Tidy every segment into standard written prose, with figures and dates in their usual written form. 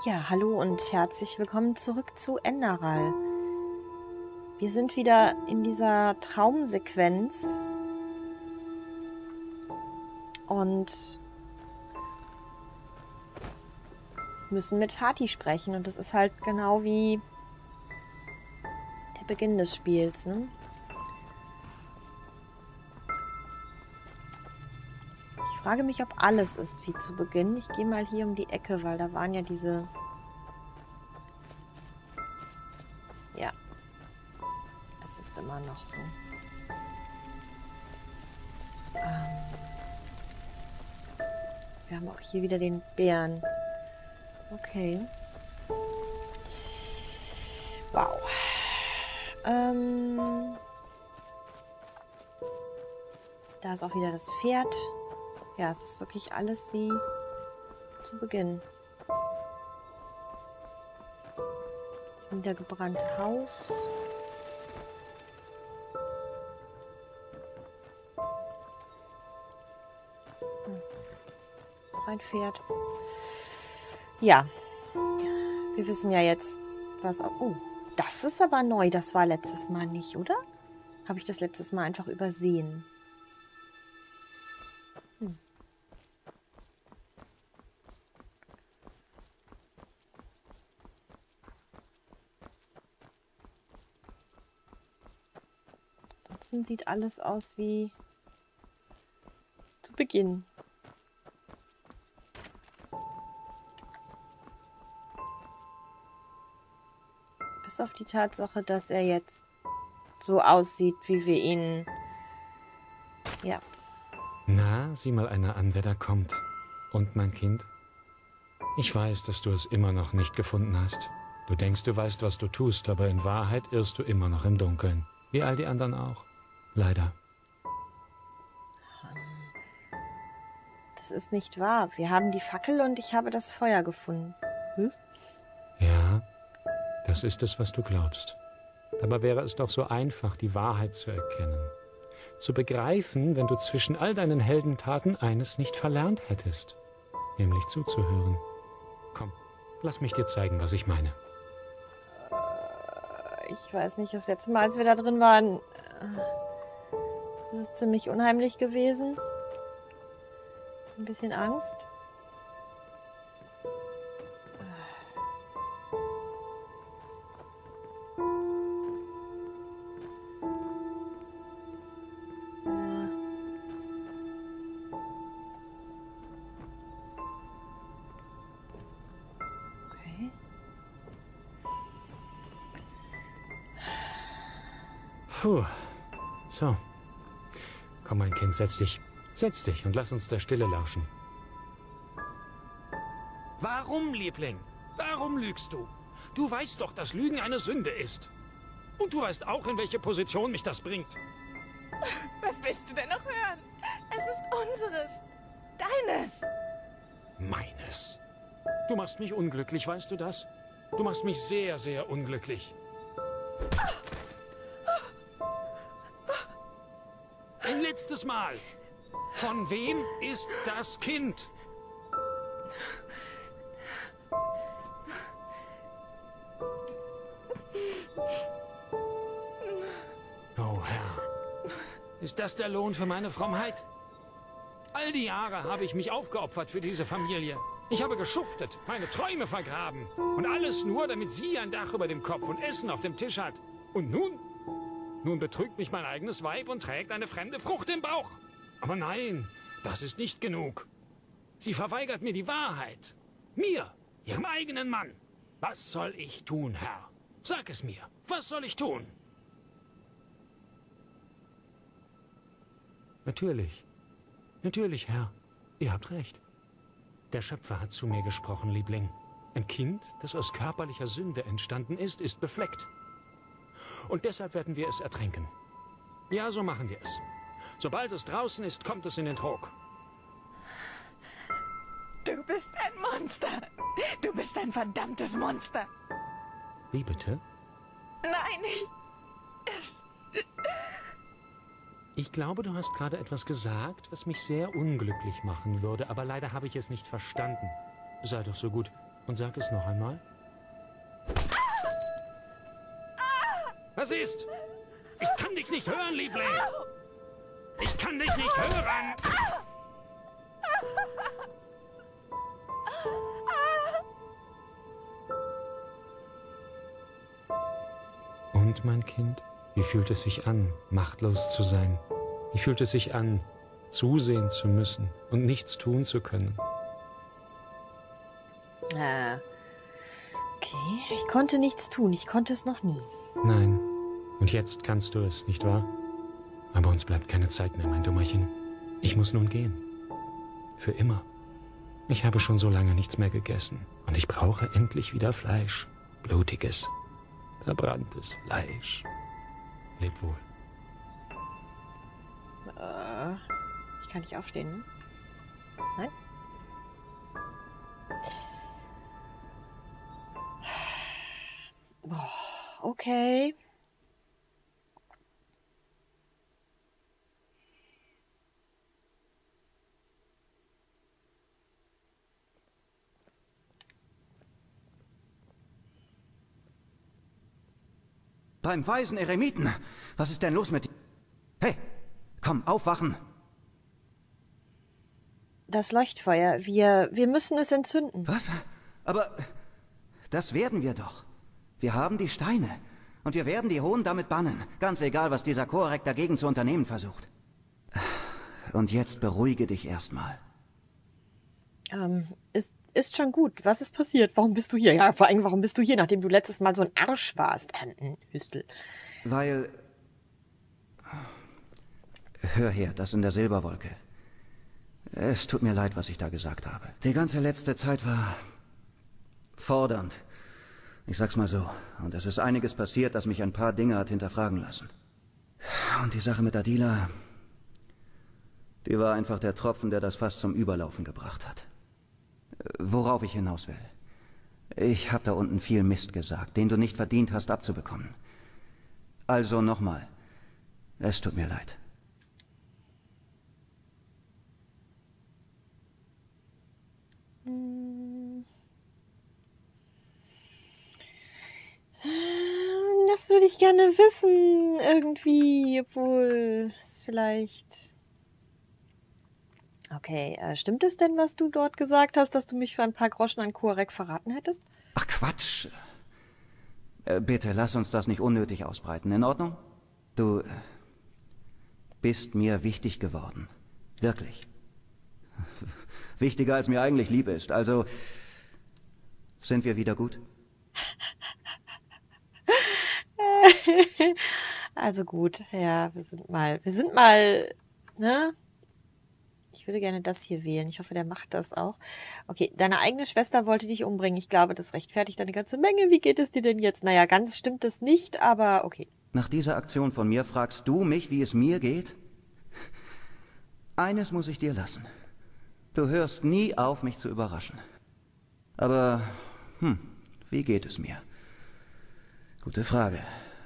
Ja, hallo und herzlich willkommen zurück zu Enderal. Wir sind wieder in dieser Traumsequenz und müssen mit Fatih sprechen. Und das ist halt genau wie der Beginn des Spiels, ne? Ich frage mich, ob alles ist wie zu Beginn. Ich gehe mal hier um die Ecke, weil da waren ja diese... Ja. Das ist immer noch so. Wir haben auch hier wieder den Bären. Okay. Wow. Da ist auch wieder das Pferd. Ja, es ist wirklich alles wie zu Beginn. Das niedergebrannte Haus. Noch ein Pferd. Ja. Wir wissen ja jetzt, was... Oh, das ist aber neu. Das war letztes Mal nicht, oder? Habe ich das letztes Mal einfach übersehen? Ansonsten sieht alles aus wie zu Beginn. Bis auf die Tatsache, dass er jetzt so aussieht, wie wir ihn... Ja. Na, sieh mal einer an, wer da kommt. Und mein Kind? Ich weiß, dass du es immer noch nicht gefunden hast. Du denkst, du weißt, was du tust, aber in Wahrheit irrst du immer noch im Dunkeln. Wie all die anderen auch. Leider. Das ist nicht wahr. Wir haben die Fackel und ich habe das Feuer gefunden. Was? Ja, das ist es, was du glaubst. Dabei wäre es doch so einfach, die Wahrheit zu erkennen. Zu begreifen, wenn du zwischen all deinen Heldentaten eines nicht verlernt hättest. Nämlich zuzuhören. Komm, lass mich dir zeigen, was ich meine. Ich weiß nicht, das letzte Mal, als wir da drin waren, das ist ziemlich unheimlich gewesen. Ein bisschen Angst. Okay. Puh. So. Komm, mein Kind, setz dich. Setz dich und lass uns der Stille lauschen. Warum, Liebling? Warum lügst du? Du weißt doch, dass Lügen eine Sünde ist. Und du weißt auch, in welche Position mich das bringt. Was willst du denn noch hören? Es ist unseres. Deines. Meines. Du machst mich unglücklich, weißt du das? Du machst mich sehr, sehr unglücklich. Ein letztes Mal. Von wem ist das Kind? Oh Herr, ist das der Lohn für meine Frommheit? All die Jahre habe ich mich aufgeopfert für diese Familie. Ich habe geschuftet, meine Träume vergraben. Und alles nur, damit sie ein Dach über dem Kopf und Essen auf dem Tisch hat. Und nun? Nun betrügt mich mein eigenes Weib und trägt eine fremde Frucht im Bauch. Aber nein, das ist nicht genug. Sie verweigert mir die Wahrheit. Mir, ihrem eigenen Mann. Was soll ich tun, Herr? Sag es mir. Was soll ich tun? Natürlich. Natürlich, Herr. Ihr habt recht. Der Schöpfer hat zu mir gesprochen, Liebling. Ein Kind, das aus körperlicher Sünde entstanden ist, ist befleckt. Und deshalb werden wir es ertränken. Ja, so machen wir es. Sobald es draußen ist, kommt es in den Trog. Du bist ein Monster. Du bist ein verdammtes Monster. Wie bitte? Nein, Ich glaube, du hast gerade etwas gesagt, was mich sehr unglücklich machen würde, aber leider habe ich es nicht verstanden. Sei doch so gut, Und sag es noch einmal. Was ist? Ich kann dich nicht hören, Liebling. Ich kann dich nicht hören. Und, mein Kind, wie fühlt es sich an, machtlos zu sein? Wie fühlt es sich an, zusehen zu müssen und nichts tun zu können? Okay, ich konnte nichts tun. Ich konnte es noch nie. Nein. Und jetzt kannst du es, nicht wahr? Aber uns bleibt keine Zeit mehr, mein Dummerchen. Ich muss nun gehen. Für immer. Ich habe schon so lange nichts mehr gegessen. Und ich brauche endlich wieder Fleisch. Blutiges, verbranntes Fleisch. Leb wohl. Ich kann nicht aufstehen. Nein? Boah, okay. Beim weisen Eremiten. Was ist denn los mit dir? Hey, komm, aufwachen. Das Leuchtfeuer. Wir müssen es entzünden. Was? Aber das werden wir doch. Wir haben die Steine. Und wir werden die Hohen damit bannen. Ganz egal, was dieser Korek dagegen zu unternehmen versucht. Und jetzt beruhige dich erstmal. Ist schon gut. Was ist passiert? Warum bist du hier? Ja, vor allem, warum bist du hier, nachdem du letztes Mal so ein Arsch warst? Hüstel. Weil... Hör her, das in der Silberwolke. Es tut mir leid, was ich da gesagt habe. Die ganze letzte Zeit war... fordernd. Ich sag's mal so. Und es ist einiges passiert, das mich ein paar Dinge hat hinterfragen lassen. Und die Sache mit Adila... die war einfach der Tropfen, der das Fass zum Überlaufen gebracht hat. Worauf ich hinaus will. Ich habe da unten viel Mist gesagt, den du nicht verdient hast abzubekommen. Also nochmal. Es tut mir leid. Das würde ich gerne wissen, irgendwie, obwohl es vielleicht... Okay, stimmt es denn, was du dort gesagt hast, dass du mich für ein paar Groschen an Korek verraten hättest? Ach Quatsch. Bitte, lass uns das nicht unnötig ausbreiten, in Ordnung? Du bist mir wichtig geworden. Wirklich. Wichtiger, als mir eigentlich lieb ist. Also, sind wir wieder gut? Also gut, ja, wir sind mal, ne? Ich würde gerne das hier wählen. Ich hoffe, der macht das auch. Okay, deine eigene Schwester wollte dich umbringen. Ich glaube, das rechtfertigt eine ganze Menge. Wie geht es dir denn jetzt? Naja, ganz stimmt es nicht, aber okay. Nach dieser Aktion von mir fragst du mich, wie es mir geht? Eines muss ich dir lassen. Du hörst nie auf, mich zu überraschen. Aber, wie geht es mir? Gute Frage.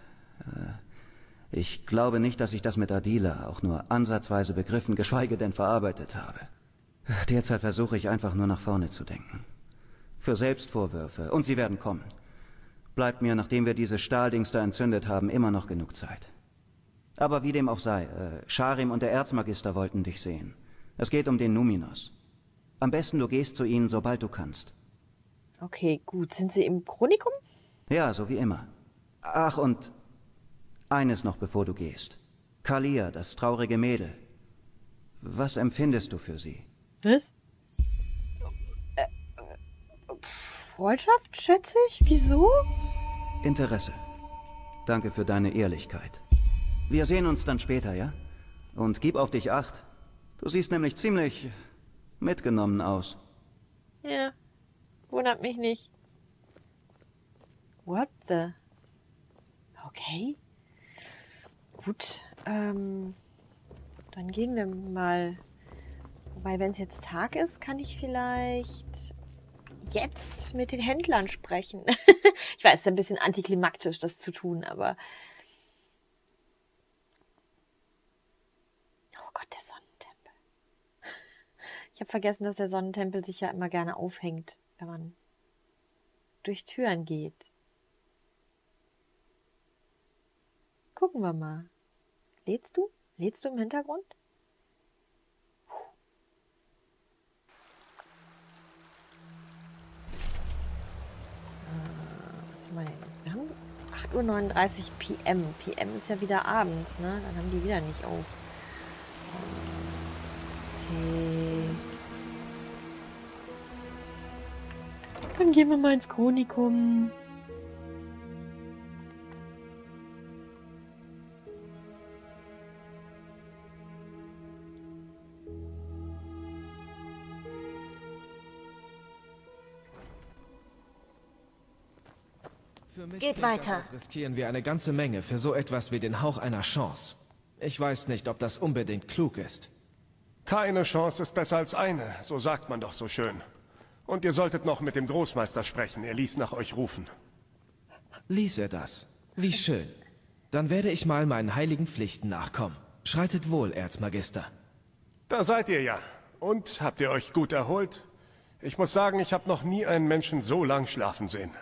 Ich glaube nicht, dass ich das mit Adila auch nur ansatzweise begriffen, geschweige denn verarbeitet habe. Derzeit versuche ich einfach nur nach vorne zu denken. Für Selbstvorwürfe, und sie werden kommen. Bleibt mir, nachdem wir diese Stahldings da entzündet haben, immer noch genug Zeit. Aber wie dem auch sei, Sharim und der Erzmagister wollten dich sehen. Es geht um den Numinos. Am besten du gehst zu ihnen, sobald du kannst. Okay, gut. Sind sie im Chronikum? Ja, so wie immer. Ach, und eines noch, bevor du gehst. Kalia, das traurige Mädel. Was empfindest du für sie? Was? Freundschaft, schätze ich? Wieso? Interesse. Danke für deine Ehrlichkeit. Wir sehen uns dann später, ja? Und gib auf dich Acht. Du siehst nämlich ziemlich mitgenommen aus. Ja, wundert mich nicht. What the? Okay. Gut, dann gehen wir mal. Wobei, wenn es jetzt Tag ist, kann ich vielleicht jetzt mit den Händlern sprechen. Ich weiß, es ist ein bisschen antiklimaktisch, das zu tun, aber... Oh Gott, der Sonnentempel. Ich habe vergessen, dass der Sonnentempel sich ja immer gerne aufhängt, wenn man durch Türen geht. Gucken wir mal. Lädst du? Lädst du im Hintergrund? Was haben wir denn jetzt? Wir haben 8:39 Uhr PM. PM ist ja wieder abends, ne? Dann haben die wieder nicht auf. Okay. Dann gehen wir mal ins Chronikum. Für mich Geht klingt das, weiter. als riskieren wir eine ganze Menge für so etwas wie den Hauch einer Chance. Ich weiß nicht, ob das unbedingt klug ist. Keine Chance ist besser als eine, so sagt man doch so schön. Und ihr solltet noch mit dem Großmeister sprechen, er ließ nach euch rufen. Ließ er das? Wie schön. Dann werde ich mal meinen heiligen Pflichten nachkommen. Schreitet wohl, Erzmagister. Da seid ihr ja. Und, habt ihr euch gut erholt? Ich muss sagen, ich habe noch nie einen Menschen so lang schlafen sehen.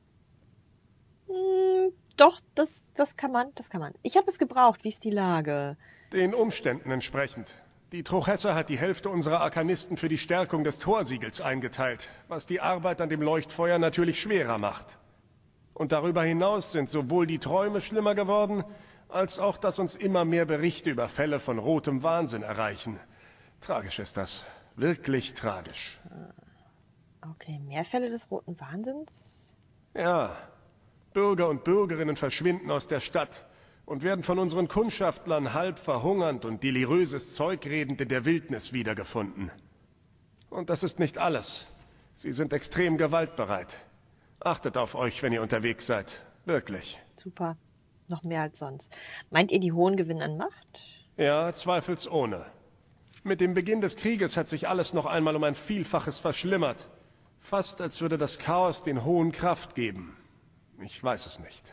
Doch, das kann man. Ich habe es gebraucht. Wie ist die Lage? Den Umständen entsprechend. Die Truchesse hat die Hälfte unserer Arkanisten für die Stärkung des Torsiegels eingeteilt, was die Arbeit an dem Leuchtfeuer natürlich schwerer macht. Und darüber hinaus sind sowohl die Träume schlimmer geworden, als auch, dass uns immer mehr Berichte über Fälle von rotem Wahnsinn erreichen. Tragisch ist das. Wirklich tragisch. Okay, mehr Fälle des roten Wahnsinns? Ja. Bürger und Bürgerinnen verschwinden aus der Stadt und werden von unseren Kundschaftlern halb verhungernd und deliröses Zeug redend in der Wildnis wiedergefunden. Und das ist nicht alles. Sie sind extrem gewaltbereit. Achtet auf euch, wenn ihr unterwegs seid. Wirklich. Super. Noch mehr als sonst. Meint ihr, die Hohen gewinnen an Macht? Ja, zweifelsohne. Mit dem Beginn des Krieges hat sich alles noch einmal um ein Vielfaches verschlimmert. Fast als würde das Chaos den Hohen Kraft geben. Ich weiß es nicht.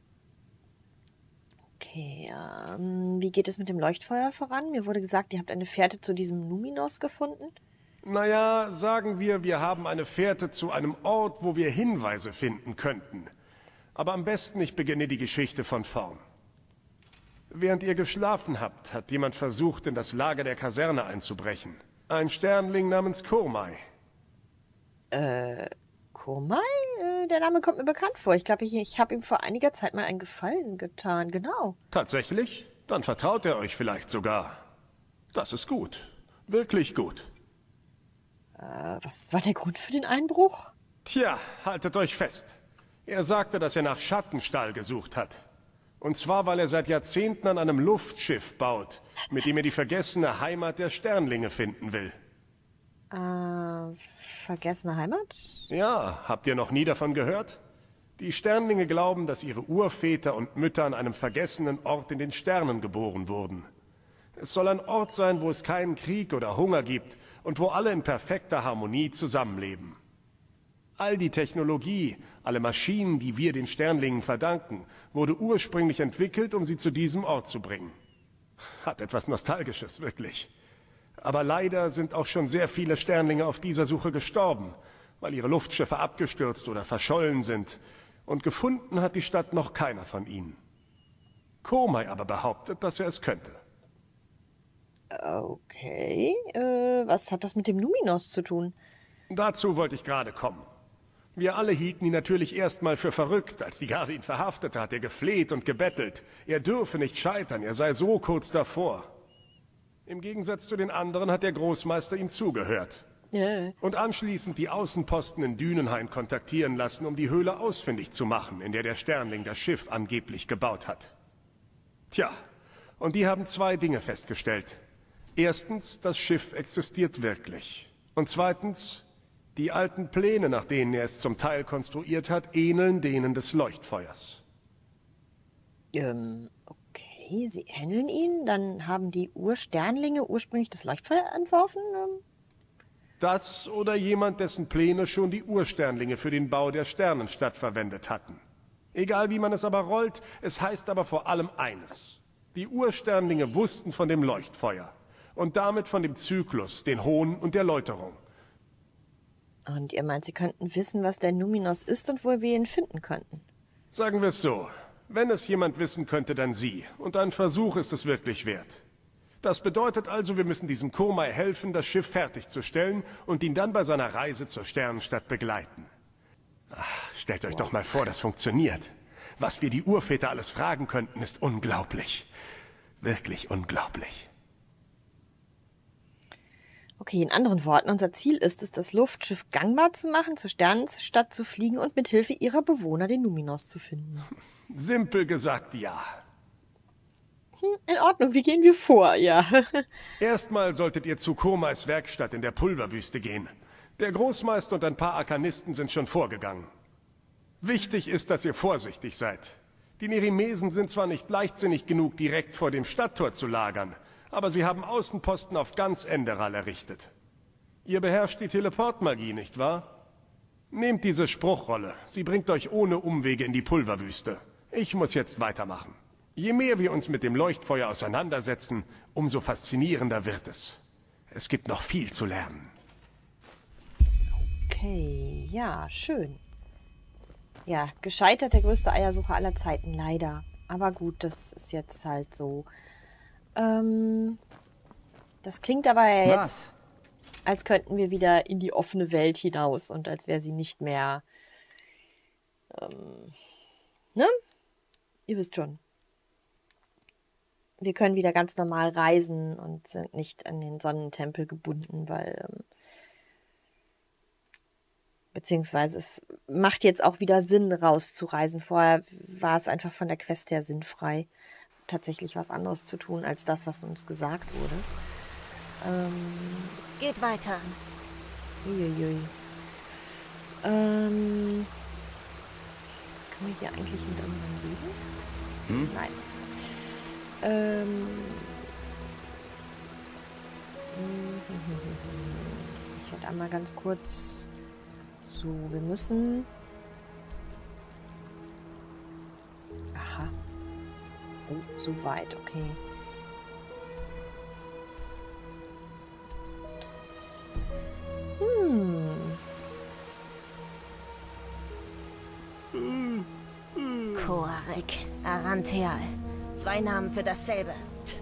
Okay, wie geht es mit dem Leuchtfeuer voran? Mir wurde gesagt, ihr habt eine Fährte zu diesem Numinos gefunden. Naja, sagen wir haben eine Fährte zu einem Ort, wo wir Hinweise finden könnten. Aber am besten, ich beginne die Geschichte von vorn. Während ihr geschlafen habt, hat jemand versucht, in das Lager der Kaserne einzubrechen. Ein Sternling namens Kurmai. Kurmai? Der Name kommt mir bekannt vor. Ich glaube, ich habe ihm vor einiger Zeit mal einen Gefallen getan. Genau. Tatsächlich? Dann vertraut er euch vielleicht sogar. Das ist gut. Wirklich gut. Was war der Grund für den Einbruch? Tja, haltet euch fest. Er sagte, dass er nach Schattenstall gesucht hat. Und zwar, weil er seit Jahrzehnten an einem Luftschiff baut, mit dem er die vergessene Heimat der Sternlinge finden will. Vergessene Heimat? Ja, habt ihr noch nie davon gehört? Die Sternlinge glauben, dass ihre Urväter und Mütter an einem vergessenen Ort in den Sternen geboren wurden. Es soll ein Ort sein, wo es keinen Krieg oder Hunger gibt und wo alle in perfekter Harmonie zusammenleben. All die Technologie, alle Maschinen, die wir den Sternlingen verdanken, wurde ursprünglich entwickelt, um sie zu diesem Ort zu bringen. Hat etwas Nostalgisches, wirklich. Aber leider sind auch schon sehr viele Sternlinge auf dieser Suche gestorben, weil ihre Luftschiffe abgestürzt oder verschollen sind. Und gefunden hat die Stadt noch keiner von ihnen. Kurmai aber behauptet, dass er es könnte. Okay, was hat das mit dem Numinos zu tun? Dazu wollte ich gerade kommen. Wir alle hielten ihn natürlich erstmal für verrückt. Als die Garde ihn verhaftete, hat er gefleht und gebettelt. Er dürfe nicht scheitern, er sei so kurz davor. Im Gegensatz zu den anderen hat der Großmeister ihm zugehört. Und anschließend die Außenposten in Dünenhain kontaktieren lassen, um die Höhle ausfindig zu machen, in der der Sternling das Schiff angeblich gebaut hat. Tja, und die haben zwei Dinge festgestellt. Erstens, das Schiff existiert wirklich. Und zweitens, die alten Pläne, nach denen er es zum Teil konstruiert hat, ähneln denen des Leuchtfeuers. Okay, sie ähneln ihn. Dann haben die Ursternlinge ursprünglich das Leuchtfeuer entworfen? Das oder jemand, dessen Pläne schon die Ursternlinge für den Bau der Sternenstadt verwendet hatten. Egal wie man es aber rollt, es heißt aber vor allem eines. Die Ursternlinge wussten von dem Leuchtfeuer und damit von dem Zyklus, den Hohen und der Läuterung. Und ihr meint, sie könnten wissen, was der Numinos ist und wo wir ihn finden könnten. Sagen wir es so. Wenn es jemand wissen könnte, dann Sie. Und ein Versuch ist es wirklich wert. Das bedeutet also, wir müssen diesem Kurmai helfen, das Schiff fertigzustellen und ihn dann bei seiner Reise zur Sternenstadt begleiten. Ach, stellt euch doch mal vor, das funktioniert. Was wir die Urväter alles fragen könnten, ist unglaublich. Wirklich unglaublich. Okay, in anderen Worten, unser Ziel ist es, das Luftschiff gangbar zu machen, zur Sternenstadt zu fliegen und mit Hilfe ihrer Bewohner den Numinos zu finden. Simpel gesagt, ja. In Ordnung, wie gehen wir vor? Ja. Erstmal solltet ihr zu Kurmais Werkstatt in der Pulverwüste gehen. Der Großmeister und ein paar Arkanisten sind schon vorgegangen. Wichtig ist, dass ihr vorsichtig seid. Die Nerimesen sind zwar nicht leichtsinnig genug, direkt vor dem Stadttor zu lagern, aber sie haben Außenposten auf ganz Enderal errichtet. Ihr beherrscht die Teleportmagie, nicht wahr? Nehmt diese Spruchrolle. Sie bringt euch ohne Umwege in die Pulverwüste. Ich muss jetzt weitermachen. Je mehr wir uns mit dem Leuchtfeuer auseinandersetzen, umso faszinierender wird es. Es gibt noch viel zu lernen. Okay, ja, schön. Ja, gescheitert der größte Eiersucher aller Zeiten, leider. Aber gut, das ist jetzt halt so. Das klingt aber ja jetzt, als könnten wir wieder in die offene Welt hinaus und als wäre sie nicht mehr, ne? Ihr wisst schon. Wir können wieder ganz normal reisen und sind nicht an den Sonnentempel gebunden, weil, beziehungsweise es macht jetzt auch wieder Sinn, rauszureisen. Vorher war es einfach von der Quest her sinnfrei, tatsächlich was anderes zu tun, als das, was uns gesagt wurde. Geht weiter. Uiuiui. Können wir hier eigentlich mit irgendwann leben? Nein. Ich werde einmal ganz kurz... So, wir müssen... Aha. Oh, so weit, okay. Koarek, Arantheal. 2 Namen für dasselbe.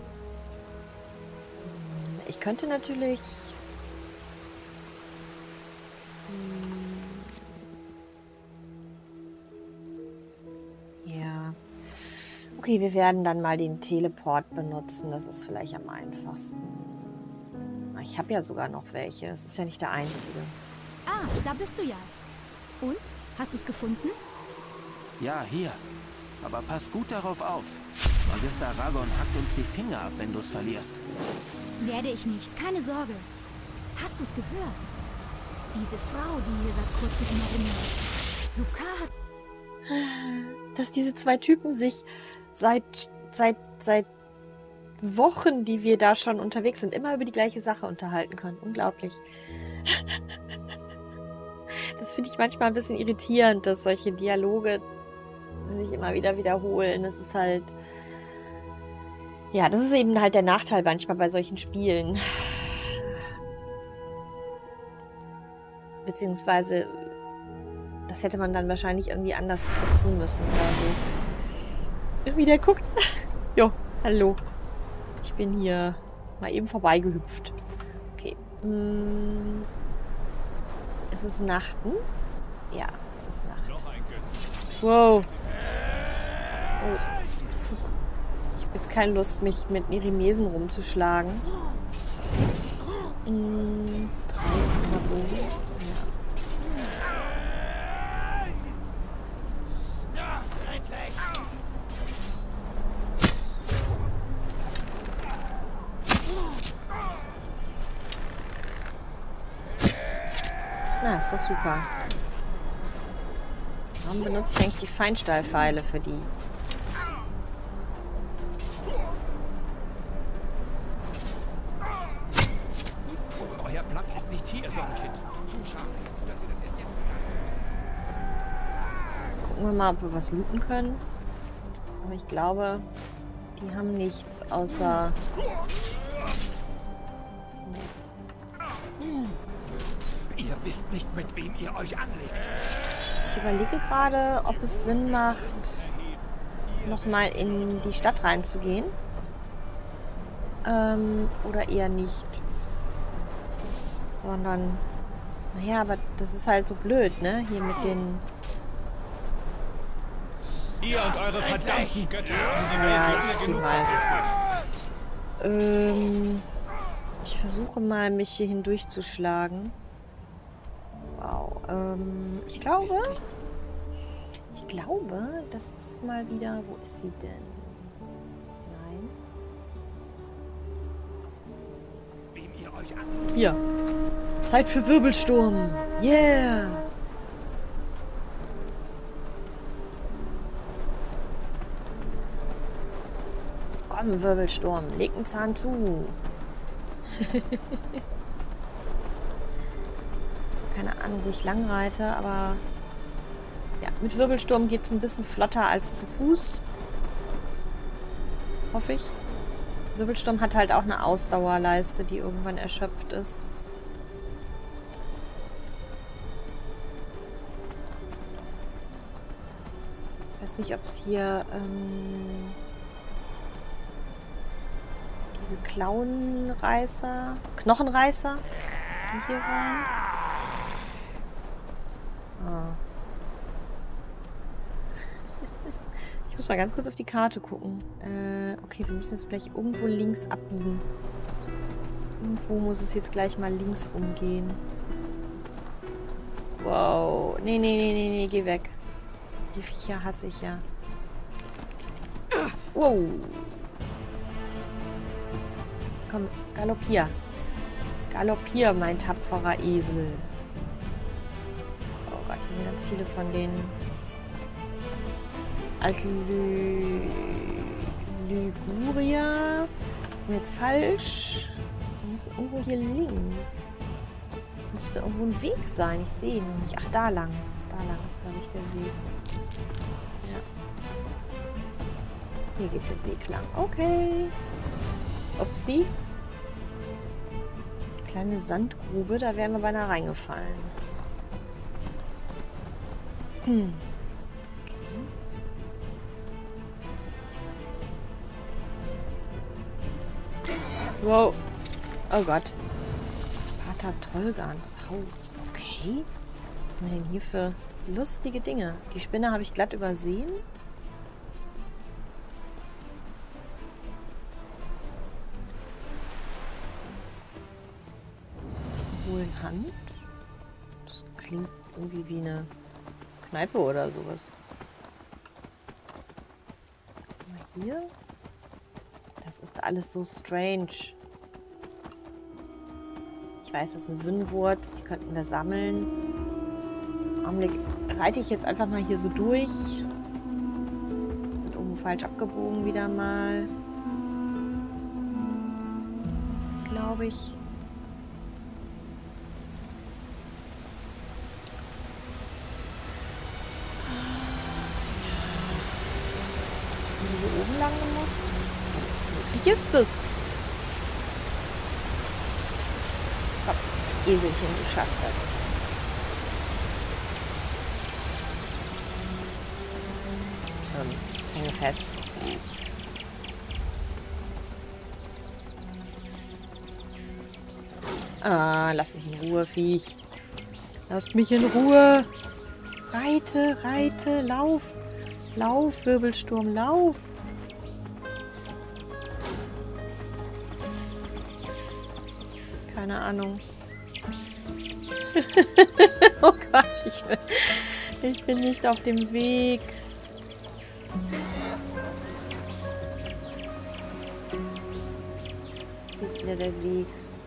Ich könnte natürlich... Ja. Okay, wir werden dann mal den Teleport benutzen. Das ist vielleicht am einfachsten. Ich habe ja sogar noch welche. Das ist ja nicht der einzige. Ah, da bist du ja. Und? Hast du es gefunden? Ja, hier. Aber pass gut darauf auf. Magister Ragon hackt uns die Finger ab, wenn du es verlierst. Werde ich nicht. Keine Sorge. Hast du es gehört? Diese Frau, die hier seit kurzem immer rumläuft. Luca hat... Dass diese 2 Typen sich seit Wochen, die wir da schon unterwegs sind, immer über die gleiche Sache unterhalten können. Unglaublich. Das finde ich manchmal ein bisschen irritierend, dass solche Dialoge sich immer wieder wiederholen. Das ist halt... Ja, das ist eben halt der Nachteil manchmal bei solchen Spielen. Beziehungsweise, das hätte man dann wahrscheinlich irgendwie anders tun müssen oder so. Irgendwie der guckt. Jo, hallo. Ich bin hier mal eben vorbeigehüpft. Okay. Ist es Nachten? Ja, es ist Nacht. Wow. Oh. Ich habe jetzt keine Lust, mich mit Nerimesen rumzuschlagen. 3 ist unser Bogen. Na, ist doch super. Warum benutze ich eigentlich die Feinstahlpfeile für die? Euer Platz ist nicht hier, Sonnenkind. Zu schade, dass ihr das erst jetzt... Gucken wir mal, ob wir was looten können. Aber ich glaube, die haben nichts außer... Ihr wisst nicht, mit wem ihr euch anlegt. Ich überlege gerade, ob es Sinn macht, nochmal in die Stadt reinzugehen. Oder eher nicht. Sondern, naja, aber das ist halt so blöd, ne? Hier mit den... Ihr und eure verdammten Götter haben die Welt lange genug vergiftet. Ich versuche mal, mich hier hindurchzuschlagen. Wow. Ich glaube, das ist mal wieder... Wo ist sie denn? Nein. Hier. Zeit für Wirbelsturm. Yeah. Komm, Wirbelsturm. Leg einen Zahn zu. Keine Ahnung, wo ich lang reite, aber ja, mit Wirbelsturm geht es ein bisschen flotter als zu Fuß. Hoffe ich. Wirbelsturm hat halt auch eine Ausdauerleiste, die irgendwann erschöpft ist. Ich weiß nicht, ob es hier diese Knochenreißer, die hier waren. Ah. Ich muss mal ganz kurz auf die Karte gucken. Okay, wir müssen jetzt gleich irgendwo links abbiegen. Irgendwo muss es jetzt gleich mal links umgehen. Wow. Nee, geh weg. Die Viecher hasse ich ja. Wow. Komm, galoppier. Galoppier, mein tapferer Esel. Oh Gott, hier sind ganz viele von den Liguria. Ist mir jetzt falsch. Wir müssen irgendwo hier links. Müsste irgendwo ein Weg sein. Ich sehe ihn nicht. Ach, da lang. Da lang ist, glaube ich, der Weg. Ja. Hier geht der Weg lang. Okay. Upsi. Kleine Sandgrube, da wären wir beinahe reingefallen. Okay. Wow. Oh Gott. Pater Tolgans Haus. Okay. Was sind wir denn hier für lustige Dinge? Die Spinne habe ich glatt übersehen. Hand. Das klingt irgendwie wie eine Kneipe oder sowas. Guck mal hier. Das ist alles so strange. Ich weiß, das ist eine Wünnwurz. Die könnten wir sammeln. Im Augenblick reite ich jetzt einfach mal hier so durch. Sind irgendwo falsch abgebogen wieder mal. Glaube ich. Hier oben lang gemusst. Möglich ist es. Komm, Eselchen, du schaffst das. Hänge fest. Ah, lass mich in Ruhe, Viech. Lasst mich in Ruhe. Reite, reite, lauf. Lauf, Wirbelsturm, lauf. Keine Ahnung. Oh Gott, ich bin nicht auf dem Weg. Hier ist wieder der Weg.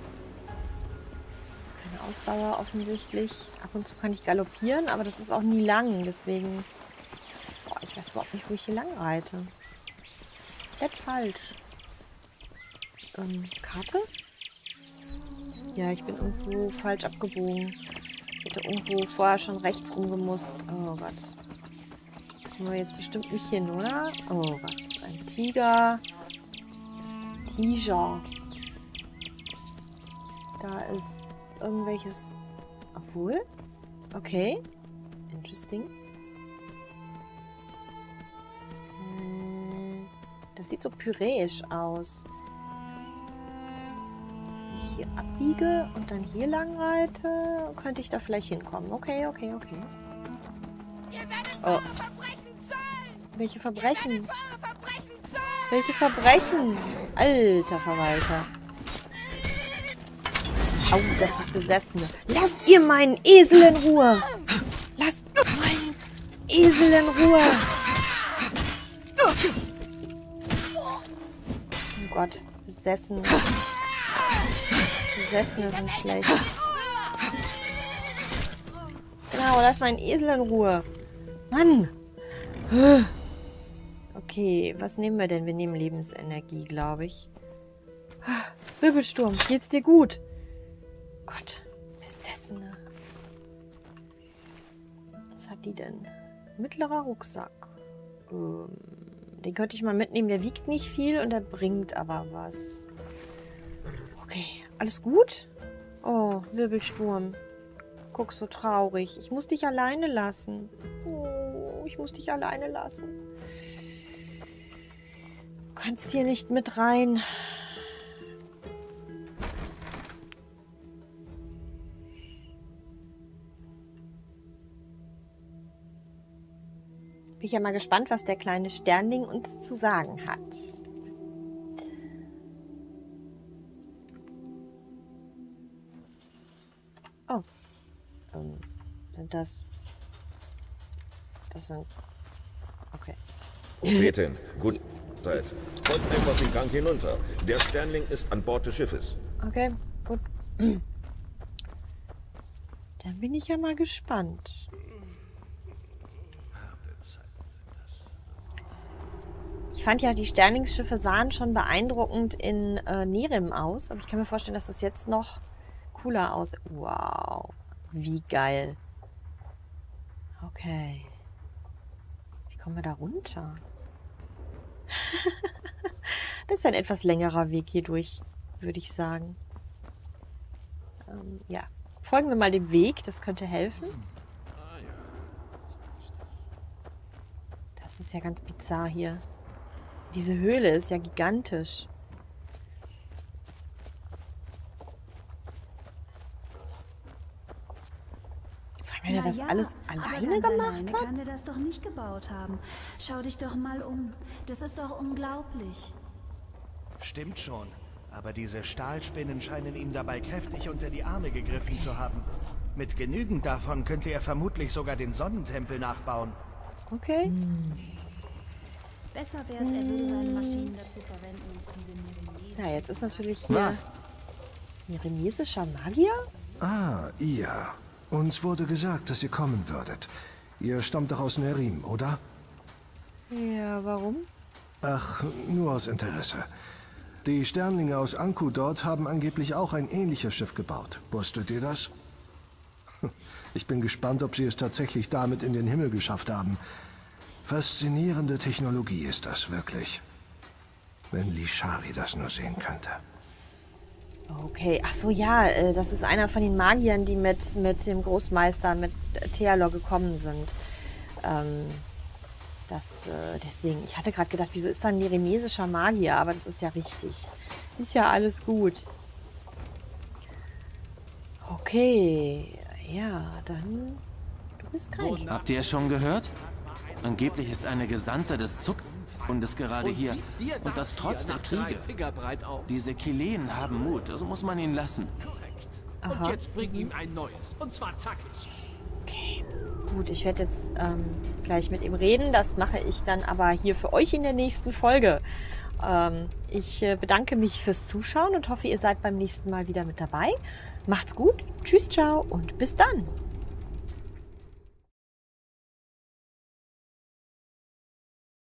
Keine Ausdauer offensichtlich. Ab und zu kann ich galoppieren, aber das ist auch nie lang. Deswegen... Boah, ich weiß überhaupt nicht, wo ich hier lang reite. Komplett falsch. Karte? Ja, ich bin irgendwo falsch abgebogen. Ich hätte irgendwo vorher schon rechts rumgemusst. Oh Gott. Kommen wir jetzt bestimmt nicht hin, oder? Oh Gott, das ist ein Tiger. Tiger. Da ist irgendwelches Obwohl? Okay. Interesting. Das sieht so pyräisch aus. Wenn ich hier abbiege und dann hier lang reite, könnte ich da vielleicht hinkommen. Okay, okay, okay. Oh. Welche Verbrechen? Welche Verbrechen? Alter Verwalter. Au, das sind Besessene. Lasst ihr meinen Esel in Ruhe! Lasst meinen Esel in Ruhe! Oh Gott, Besessene. Besessene sind schlecht. Genau, lass meinen Esel in Ruhe. Mann! Okay, was nehmen wir denn? Wir nehmen Lebensenergie, glaube ich. Wirbelsturm, geht's dir gut? Gott, Besessene. Was hat die denn? Mittlerer Rucksack. Den könnte ich mal mitnehmen. Der wiegt nicht viel und der bringt aber was. Okay, alles gut? Oh, Wirbelsturm. Guck, so traurig. Ich muss dich alleine lassen. Oh, ich muss dich alleine lassen. Du kannst hier nicht mit rein. Bin ich ja mal gespannt, was der kleine Sternling uns zu sagen hat. Oh. Sind das... Das sind... Okay. Prophetin, gut seid. Folgt einfach den Gang hinunter. Der Sternling ist an Bord des Schiffes. Okay, gut. Dann bin ich ja mal gespannt. Ich fand ja, die Sterlingsschiffe sahen schon beeindruckend in Nehrim aus. Aber ich kann mir vorstellen, dass das jetzt noch cooler aussieht. Wow. Wie geil. Okay. Wie kommen wir da runter? Das ist ein etwas längerer Weg hier durch, würde ich sagen. Ja. Folgen wir mal dem Weg. Das könnte helfen. Das ist ja ganz bizarr hier. Diese Höhle ist ja gigantisch. Vor allem, wenn er das alles alleine gemacht hat. Kann er das doch nicht gebaut haben. Schau dich doch mal um. Das ist doch unglaublich. Stimmt schon. Aber diese Stahlspinnen scheinen ihm dabei kräftig unter die Arme gegriffen zu haben. Mit genügend davon könnte er vermutlich sogar den Sonnentempel nachbauen. Okay. Besser wäre es, er würde seine Maschinen dazu verwenden, uns diese Neremesen. Ja, jetzt ist natürlich hier neremesischer Magier? Ah, ihr. Uns wurde gesagt, dass ihr kommen würdet. Ihr stammt doch aus Nerim, oder? Ja, warum? Ach, nur aus Interesse. Die Sternlinge aus Anku dort haben angeblich auch ein ähnliches Schiff gebaut. Wusstet ihr das? Ich bin gespannt, ob sie es tatsächlich damit in den Himmel geschafft haben. Faszinierende Technologie ist das wirklich. Wenn Lishari das nur sehen könnte. Okay, ach so, ja, das ist einer von den Magiern, die mit dem Großmeister, mit Thealor gekommen sind. Deswegen, ich hatte gerade gedacht, wieso ist da ein neremesischer Magier? Aber das ist ja richtig. Ist ja alles gut. Okay, ja, dann... Du bist kein Schwach. Habt ihr es schon gehört? Angeblich ist eine Gesandte des Zuckerbundes gerade hier. Und das trotz der Kriege. Diese Killeen haben Mut, also muss man ihn lassen. Aha. Und jetzt bring ihm ein neues. Und zwar zackig. Okay, gut, ich werde jetzt gleich mit ihm reden. Das mache ich dann aber hier für euch in der nächsten Folge. Ich bedanke mich fürs Zuschauen und hoffe, ihr seid beim nächsten Mal wieder mit dabei. Macht's gut, tschüss, ciao und bis dann.